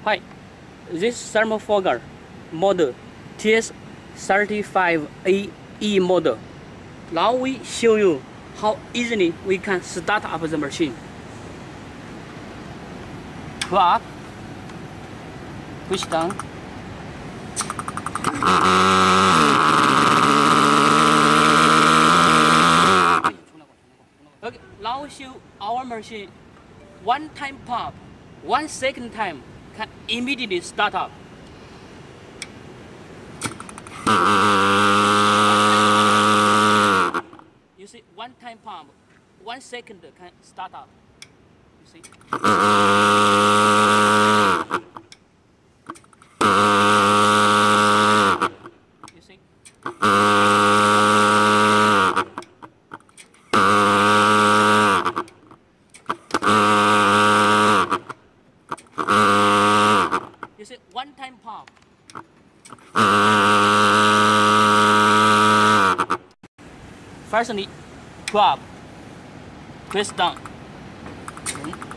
Hi, this Enrichfogger model TS35AE model. Now we show you how easily we can start up the machine. Pull up, push down. Okay, now we show our machine. One time pump, 1 second time can immediately start up. You see, one time pump, 1 second can start up. You see? You see? You see, one time pump. Firstly, pull up, press down.